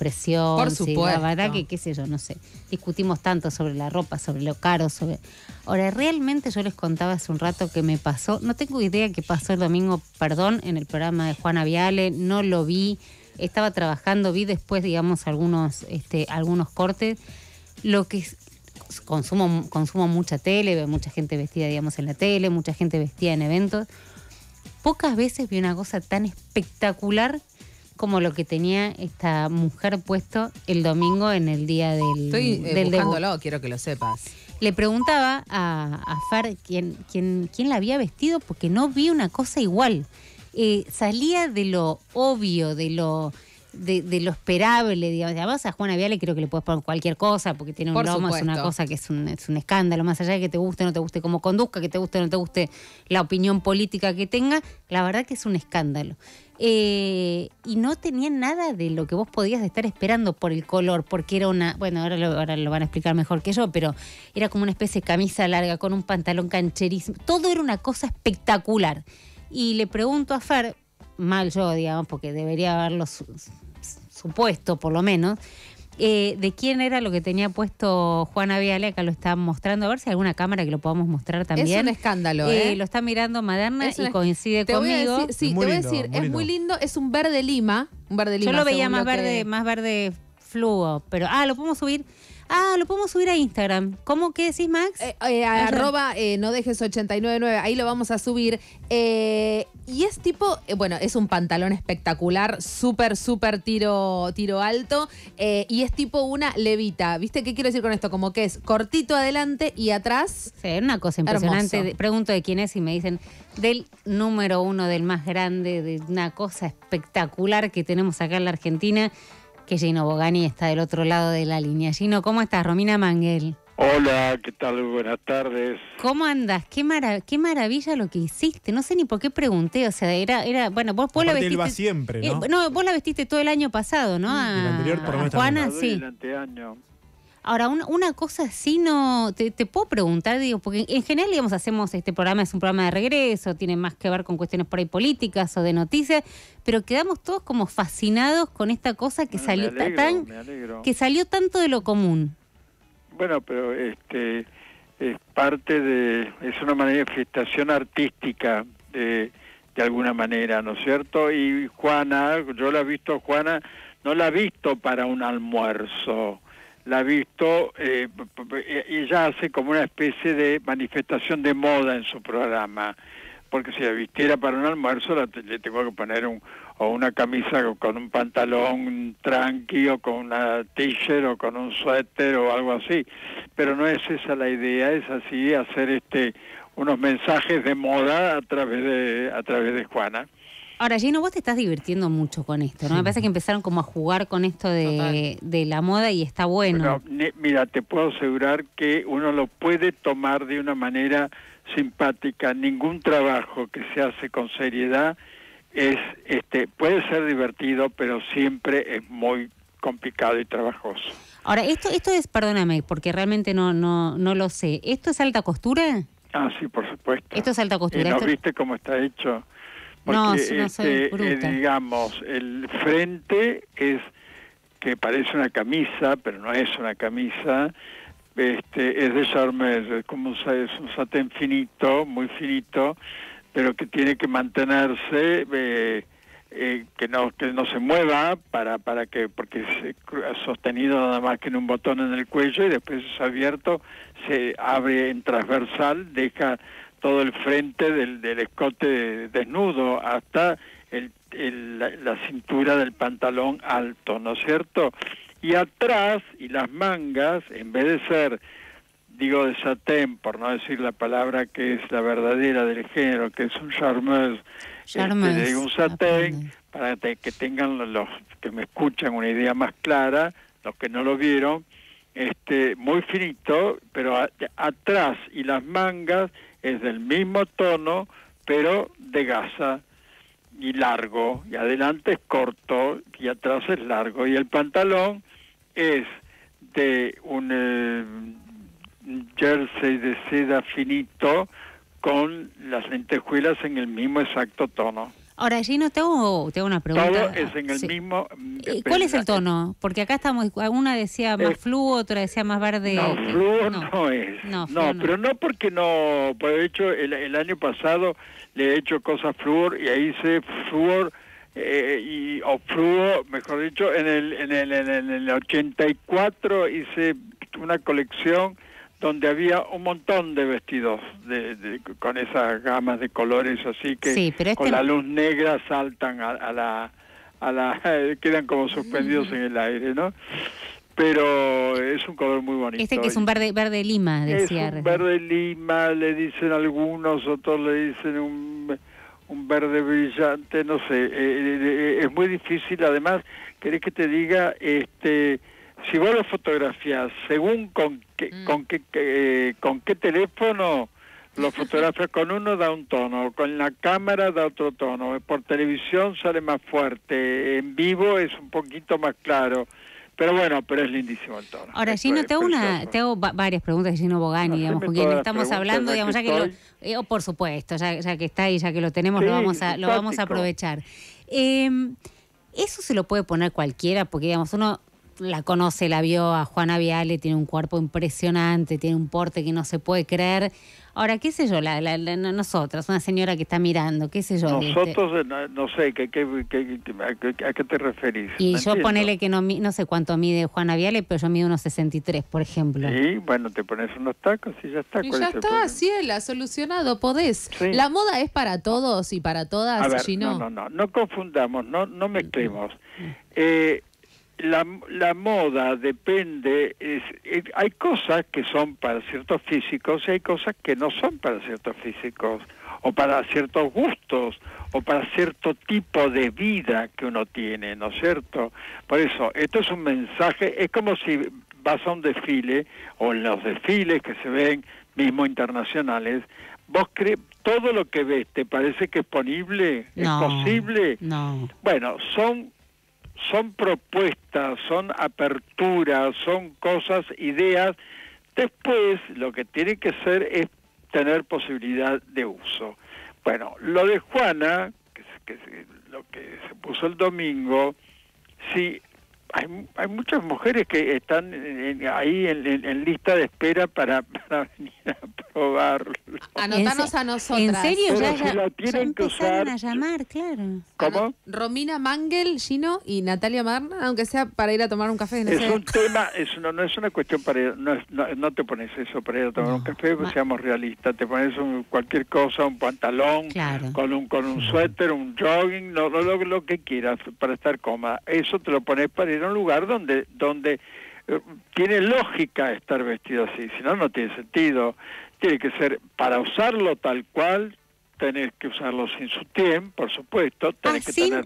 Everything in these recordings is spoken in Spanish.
expresión. Por supuesto. La verdad que, qué sé yo, no sé. Discutimos tanto sobre la ropa, sobre lo caro, sobre... Ahora, realmente yo les contaba hace un rato que me pasó, no tengo idea qué pasó el domingo, perdón, en el programa de Juana Viale, no lo vi, estaba trabajando, vi después, digamos, algunos cortes. Lo que consumo mucha tele, veo mucha gente vestida, digamos, en la tele, mucha gente vestida en eventos. Pocas veces vi una cosa tan espectacular como lo que tenía esta mujer puesto el domingo en el día del Estoy buscándolo, debut. quiero que lo sepas. Le preguntaba a Fer quién la había vestido porque no vi una cosa igual. Salía de lo obvio, de lo esperable, digamos. Además a Juana Viale creo que le puedes poner cualquier cosa porque tiene un Por lomo, supuesto. es una cosa que es un escándalo, más allá de que te guste o no te guste cómo conduzca, que te guste o no te guste la opinión política que tenga, la verdad que es un escándalo. Y no tenía nada de lo que vos podías estar esperando por el color, porque era bueno, ahora lo van a explicar mejor que yo, pero era como una especie de camisa larga con un pantalón cancherísimo, todo era una cosa espectacular. Y le pregunto a Fer, mal yo, digamos, porque debería haberlo supuesto, por lo menos, de quién era lo que tenía puesto Juana Viale. Acá lo están mostrando, a ver si hay alguna cámara que lo podamos mostrar también. Es un escándalo, Lo está mirando Maderna y coincide conmigo. Te voy a decir, es muy lindo, es un verde lima. Yo lo veía más verde fluo, pero lo podemos subir. Lo podemos subir a Instagram. ¿Cómo que decís, Max? Arroba no dejes 899, ahí lo vamos a subir. Y es tipo, es un pantalón espectacular, súper tiro alto, y es tipo una levita. ¿Viste qué quiero decir con esto? Como que es cortito adelante y atrás. Sí, una cosa impresionante. Hermoso. Pregunto de quién es y me dicen del número 1, del más grande, de una cosa espectacular que tenemos acá en la Argentina, que Gino Bogani está del otro lado de la línea. Gino, ¿cómo estás? Romina Manguel. Hola, ¿qué tal? Buenas tardes. ¿Cómo andás? Qué maravilla lo que hiciste. No sé ni por qué pregunté. O sea, era bueno, vos la vestiste. Él va siempre, ¿no? No, vos la vestiste todo el año pasado, ¿no? El anterior, por lo menos, Juana, también. sí. El anteaño. Ahora, una cosa así no... Te puedo preguntar, digo, porque en general, digamos, hacemos este programa, es un programa de regreso, tiene más que ver con cuestiones por ahí políticas o de noticias, pero quedamos todos como fascinados con esta cosa que salió me alegro. que salió tanto de lo común. Bueno, pero es parte es una manifestación artística de alguna manera, ¿no es cierto? Y Juana, yo la he visto, Juana, no la he visto para un almuerzo. La ha visto, ella hace como una especie de manifestación de moda en su programa, porque si la vistiera para un almuerzo le tengo que poner una camisa con un pantalón tranqui o con una t-shirt o con un suéter o algo así, pero no es esa la idea, es así hacer unos mensajes de moda a través de Juana. Ahora, Gino, vos te estás divirtiendo mucho con esto, ¿no? Me parece que empezaron como a jugar con esto de la moda y está bueno. Mira, te puedo asegurar que uno lo puede tomar de una manera simpática. Ningún trabajo que se hace con seriedad puede ser divertido, pero siempre es muy complicado y trabajoso. Ahora, esto es, perdóname, porque realmente no lo sé. ¿Esto es alta costura? Sí, por supuesto. Esto es alta costura. ¿No viste cómo está hecho? Porque, no soy bruta. Digamos, el frente es que parece una camisa, pero no es una camisa, es de charmeuse, es un satén finito, muy finito, pero que tiene que mantenerse, que no se mueva porque es sostenido nada más que en un botón en el cuello y después es abierto, se abre en transversal, deja todo el frente del escote desnudo hasta la cintura del pantalón alto, ¿no es cierto? Y atrás, y las mangas, en vez de ser, digo, de satén, por no decir la palabra que es la verdadera del género, que es un charmeuse, un satén, para que tengan los que me escuchan una idea más clara, los que no lo vieron, muy finito, pero atrás y las mangas es del mismo tono, pero de gasa y largo, y adelante es corto y atrás es largo, y el pantalón es de un jersey de seda finito con las lentejuelas en el mismo exacto tono. Ahora, Gino, te hago una pregunta. Todo es en el mismo... ¿Cuál es el tono? Porque acá estamos, una decía más fluo, otra decía más verde. No, fluo no es. No, pero no porque no... Por hecho, el año pasado le he hecho cosas flúor y ahí hice flúor... o fluo, mejor dicho, en el 84 hice una colección donde había un montón de vestidos con esas gamas de colores así que sí, pero con la luz negra saltan a la quedan como suspendidos en el aire, ¿no? Pero es un color muy bonito. Que es un verde lima, decía. Es un verde lima, le dicen algunos, otros le dicen un verde brillante, no sé, es muy difícil. Además, ¿querés que te diga? Si vos lo fotografías según con qué teléfono lo fotografías, con uno da un tono, con la cámara da otro tono, por televisión sale más fuerte, en vivo es un poquito más claro. Pero bueno, pero es lindísimo el tono. Ahora, Gino, te hago varias preguntas de Gino Bogani, digamos, con quien estamos hablando, digamos, ya que por supuesto, ya que está ahí, ya que lo tenemos, sí, lo vamos a aprovechar. Eso se lo puede poner cualquiera, porque digamos, uno la conoce, la vio a Juana Viale, tiene un cuerpo impresionante, tiene un porte que no se puede creer. Ahora, qué sé yo, nosotras, una señora que está mirando, qué sé yo. Nosotros, no sé, ¿a qué te referís? Y yo ponele que no sé cuánto mide Juana Viale, pero yo mido unos 63, por ejemplo. Sí, bueno, te pones unos tacos y ya está. Y ya está, Ciela, solucionado, podés. Sí. La moda es para todos y para todas, a ver, Gino. No confundamos, no mezclemos. La moda depende, hay cosas que son para ciertos físicos y hay cosas que no son para ciertos físicos, o para ciertos gustos, o para cierto tipo de vida que uno tiene, ¿no es cierto? Por eso, esto es un mensaje, es como si vas a un desfile, o en los desfiles que se ven, mismo internacionales, vos crees, todo lo que ves, ¿te parece que es ponible? ¿Es posible? No. Bueno, son propuestas, son aperturas, son cosas, ideas. Después lo que tiene que ser es tener posibilidad de uso. Bueno, lo de Juana, lo que se puso el domingo, sí, hay muchas mujeres que están ahí en lista de espera para venir a probarlo. Anotarnos a nosotras. ¿En serio? Pero si lo tienen que usar, a llamar, claro. ¿Cómo? Romina Mangel, Gino y Natalia Marna, aunque sea para ir a tomar un café. Es un tema, no es una cuestión para ir, no te pones eso para ir a tomar un café, pues seamos realistas, te pones cualquier cosa, un pantalón, claro, con un suéter, un jogging, lo que quieras para estar cómoda. Eso te lo pones para ir a un lugar donde tiene lógica estar vestido así, si no, no tiene sentido. Tiene que ser para usarlo tal cual, tenés que usarlo sin sutién, por supuesto. Tenés que tener...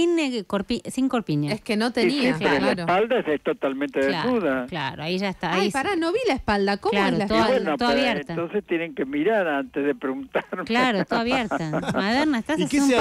sin corpiña. Es que no tenía, claro. La espalda es totalmente desnuda. Claro, ahí ya está. Ay, pará, no vi la espalda. ¿Cómo es la espalda? Toda abierta. Entonces tienen que mirar antes de preguntarme. Claro, toda abierta. Maderna, estás haciendo un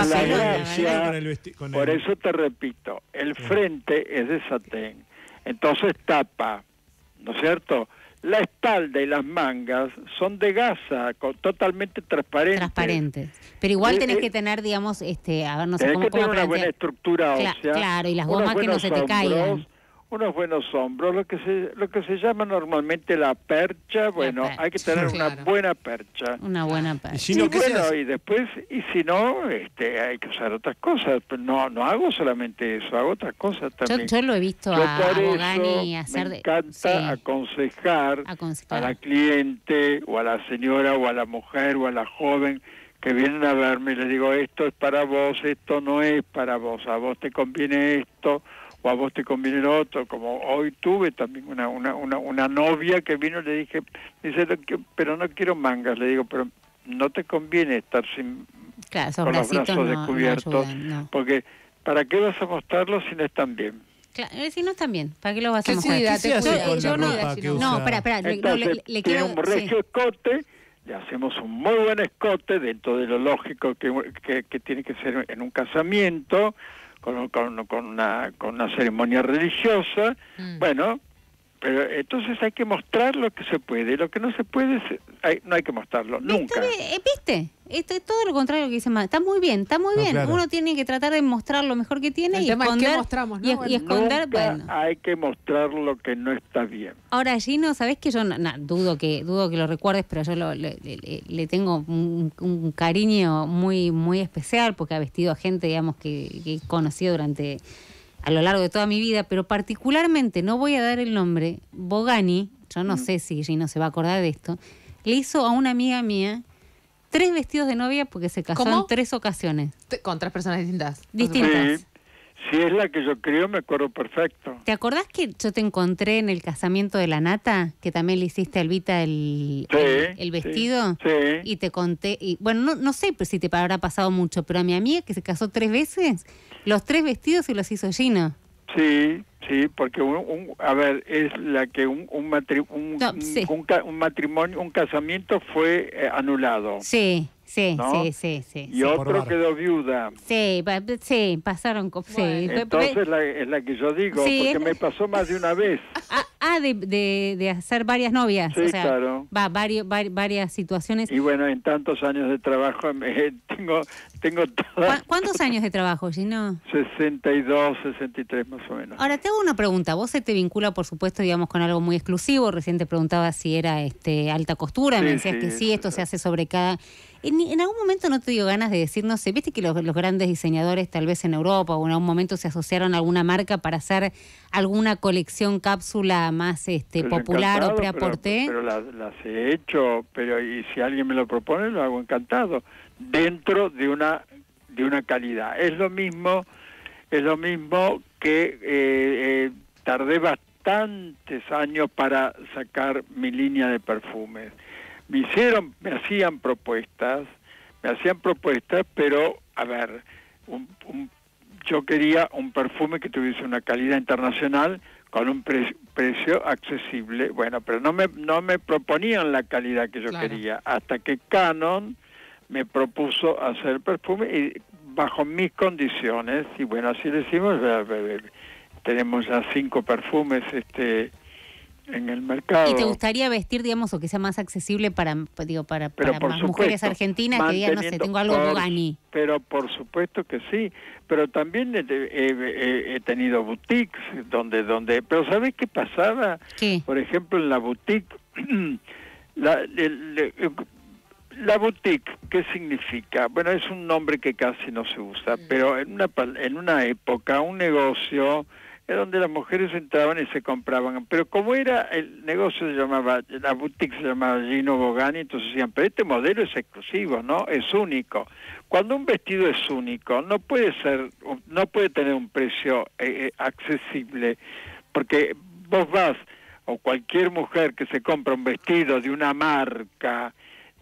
papelón. Por eso te repito, el frente es de satén. Entonces tapa, ¿no es cierto? La espalda y las mangas son de gasa, totalmente transparentes. Transparentes. Pero igual tenés que tener, digamos, a ver, no sé cómo que tener una buena estructura ósea. Claro, y las gomas que no se te caigan. Unos buenos hombros, lo que se llama normalmente la percha. Bueno, hay que tener una buena percha. Una buena percha. Y después, y si no, hay que usar otras cosas. No hago solamente eso, hago otras cosas también. Yo lo he visto a Bogani hacer... Me encanta aconsejar a la cliente, o a la señora, o a la mujer, o a la joven que vienen a verme y les digo, esto es para vos, esto no es para vos, a vos te conviene esto, o a vos te conviene lo otro. Como hoy tuve también una novia que vino y le dije, dice, pero no quiero mangas, le digo, pero no te conviene estar con los brazos descubiertos, porque ¿para qué vas a mostrarlo si no están bien? Claro, si no están bien, ¿para qué lo vas a mostrar? Espera, le quiero... un regio escote, le hacemos un muy buen escote dentro de lo lógico que tiene que ser en un casamiento, con una ceremonia religiosa. Bueno, pero entonces hay que mostrar lo que se puede, lo que no se puede, no hay que mostrarlo, nunca. ¿Viste? Esto es todo lo contrario que dice más. Está muy bien, está muy bien. Claro. Uno tiene que tratar de mostrar lo mejor que tiene El y tema es esconder. qué mostramos, ¿no? Y Bueno. esconder, Nunca bueno. hay que mostrar lo que no está bien. Ahora, Gino, ¿sabés que yo dudo que lo recuerdes, pero yo le tengo un cariño muy, muy especial porque ha vestido a gente, digamos, que he conocido a lo largo de toda mi vida, pero particularmente, no voy a dar el nombre, Bogani, yo no sé si Gino se va a acordar de esto, le hizo a una amiga mía 3 vestidos de novia porque se casó ¿Cómo? en 3 ocasiones. Con 3 personas distintas. Distintas. Sí, si es la que yo creo, me acuerdo perfecto. ¿Te acordás que yo te encontré en el casamiento de la Nata? Que también le hiciste a Elvita el vestido. Sí. Y te conté, y bueno, no sé si te habrá pasado mucho, pero a mi amiga que se casó 3 veces, los 3 vestidos se los hizo Gino. Sí, porque a ver, es la que un matrimonio, un casamiento fue anulado. Sí. ¿No? Sí. Y otro quedó viuda. Sí, pasaron. Bueno. Entonces es la que yo digo, Sí, porque me pasó más de una vez. De hacer varias novias. Sí, o sea, claro. Varias situaciones. Y bueno, en tantos años de trabajo tengo todas ¿Cuántos años de trabajo, Gino? 62, 63 más o menos. Ahora, te hago una pregunta. Vos se te vincula, por supuesto, digamos, con algo muy exclusivo. Recién te preguntaba si era alta costura. Sí, Me decías sí, que sí, sí, esto sí. se hace sobre cada... ¿En algún momento no te dio ganas de decir, no sé, viste que los grandes diseñadores tal vez en Europa o en algún momento se asociaron a alguna marca para hacer alguna colección cápsula más Pero popular encantado, o pre-aporté? Pero las he hecho, y si alguien me lo propone, lo hago encantado. Dentro de una calidad. Es lo mismo que tardé bastantes años para sacar mi línea de perfumes. Me hacían propuestas, pero, a ver, yo quería un perfume que tuviese una calidad internacional con un precio accesible. Bueno, pero no me proponían la calidad que yo quería, hasta que Canon me propuso hacer perfume y bajo mis condiciones, y bueno, así lo hicimos. Tenemos ya 5 perfumes en el mercado. ¿Y te gustaría vestir, digamos, o que sea más accesible para más supuesto, mujeres argentinas que digan, no sé, tengo algo Bogani? Pero por supuesto que sí, pero también he tenido boutiques pero ¿sabés qué pasaba? ¿Qué? Por ejemplo, en la boutique, la boutique, ¿qué significa? Bueno, es un nombre que casi no se usa, pero en una época, un negocio es donde las mujeres entraban y se compraban, pero como era el negocio la boutique se llamaba Gino Bogani, entonces decían, pero este modelo es exclusivo, ¿no? Es único. Cuando un vestido es único, no puede tener un precio accesible, porque vos vas, o cualquier mujer que se compra un vestido de una marca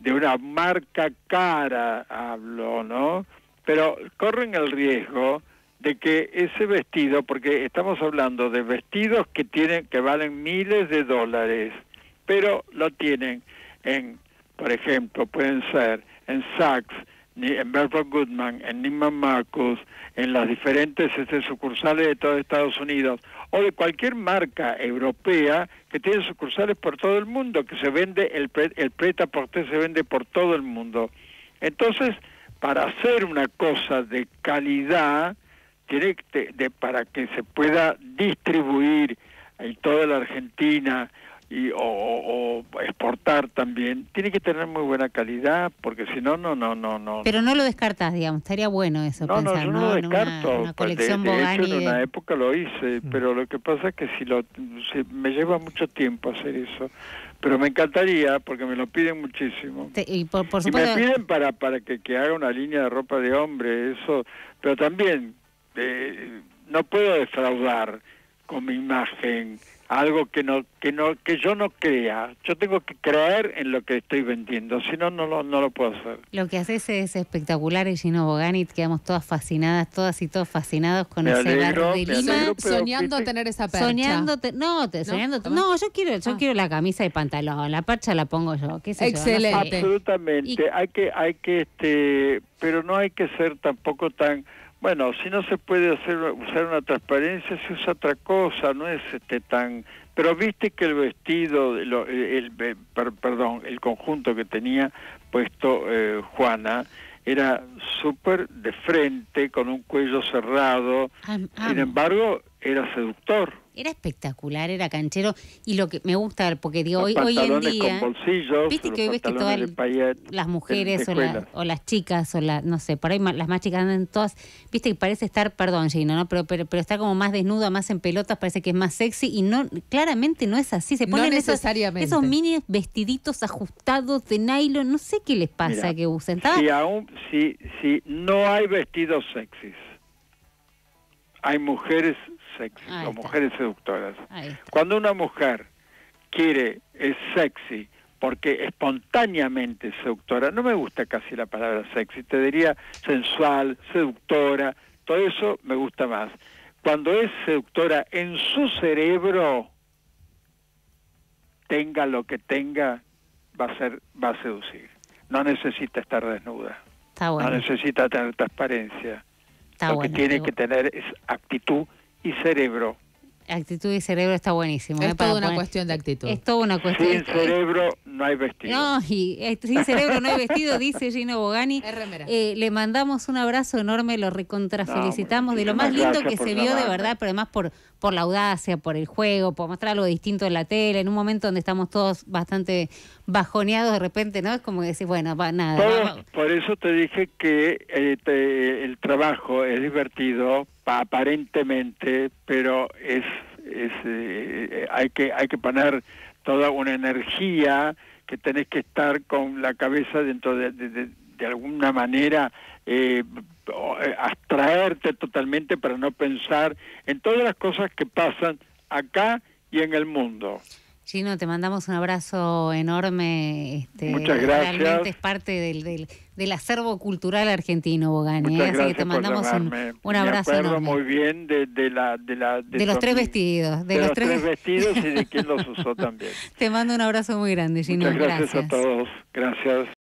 cara, hablo, ¿no? Pero corren el riesgo de que ese vestido, porque estamos hablando de vestidos que valen miles de dólares, pero lo tienen por ejemplo, pueden ser en Saks, en Bergdorf Goodman, en Neiman Marcus, en las diferentes sucursales de todo Estados Unidos, o de cualquier marca europea que tiene sucursales por todo el mundo, que se vende, el prêt-à-porter se vende por todo el mundo. Entonces, para hacer una cosa de calidad, para que se pueda distribuir en toda la Argentina o exportar también, tiene que tener muy buena calidad, porque si no. Pero no lo descartás, digamos, estaría bueno eso, yo pensar, no lo descarto. Una colección de Bogani. hecho, en una época lo hice, pero lo que pasa es que me lleva mucho tiempo hacer eso. Pero me encantaría, porque me lo piden muchísimo. Y por Y supuesto, me piden para que haga una línea de ropa de hombre, eso. Pero también no puedo defraudar con mi imagen algo que yo no crea. Yo tengo que creer en lo que estoy vendiendo, si no lo puedo hacer. lo que haces es espectacular, y Gino Bogani, quedamos todas fascinadas, todas y todos fascinados con Me ese alegro, bar de me Lima. alegro. pero Soñando viste- tener esa percha. Soñándote, ¿También? yo quiero la camisa y pantalón, la percha la pongo yo, qué sé yo, no sé. Excelente. Absolutamente. Hay que pero no hay que ser tampoco tan Bueno, si no se puede usar una transparencia, se usa otra cosa, no es tan... Pero viste que el vestido, el conjunto que tenía puesto Juana, era súper de frente, con un cuello cerrado, sin embargo, era seductor. Era espectacular, era canchero, y lo que me gusta, porque digo, hoy en día, con bolsillos, viste que hoy ves que todas las mujeres o las chicas, no sé, por ahí las más chicas andan todas, viste que parece estar, perdón Gino, ¿no? Pero está como más desnuda, más en pelotas, parece que es más sexy, y no, claramente no es así, se ponen no necesariamente. esos mini vestiditos ajustados de nylon, no sé qué les pasa. Mira, que usen. Si no hay vestidos sexys, hay mujeres sexy o mujeres seductoras. Cuando una mujer es sexy porque espontáneamente es seductora, no me gusta casi la palabra sexy, te diría sensual, seductora, todo eso me gusta más. Cuando es seductora en su cerebro, tenga lo que tenga, va a seducir. No necesita estar desnuda. Está bueno. No necesita tener transparencia. Está lo que tiene que tener es actitud y cerebro. Actitud y cerebro está buenísimo. Es toda una cuestión de actitud. Es toda una cuestión. Sin cerebro no hay vestido. No, sin cerebro no hay vestido, dice Gino Bogani. Le mandamos un abrazo enorme, lo recontrafelicitamos de lo más lindo que se vio de verdad, pero además por la audacia, por el juego, por mostrar algo distinto en la tele, en un momento donde estamos todos bastante bajoneados de repente, ¿no? Es como decir, bueno, nada. Por eso te dije que el trabajo es divertido, aparentemente, pero hay que poner toda una energía, que tenés que estar con la cabeza dentro de alguna manera, abstraerte totalmente para no pensar en todas las cosas que pasan acá y en el mundo. Gino, te mandamos un abrazo enorme. Muchas gracias. Realmente es parte del acervo cultural argentino, Bogani. Muchas gracias. Así que te mandamos un abrazo enorme. Me acuerdo muy bien de los tres vestidos. De los tres vestidos y de quién los usó también. Te mando un abrazo muy grande, Gino. Muchas gracias a todos. Gracias.